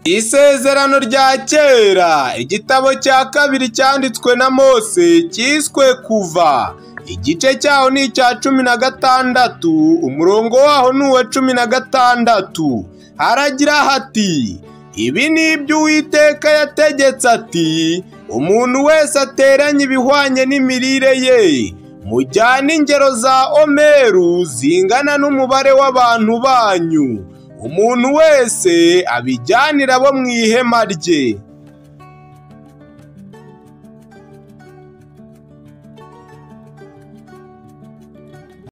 Isezerano rya kera, igitabo cya kabiri cyanditswe na Mose cyiswe Kuva. Igice cyaho ni icya 16, umurongo waho ni uwa 16. Haragira hati: ibi ni ibyo Uwiteka yategetse ati, umuntu wese ateranye ibihwanye n'imirire ye, mujyane ingero za omeru zingana n'umubare w'abantu banyu, umuntu wese abijyanira abo mu ihema rye.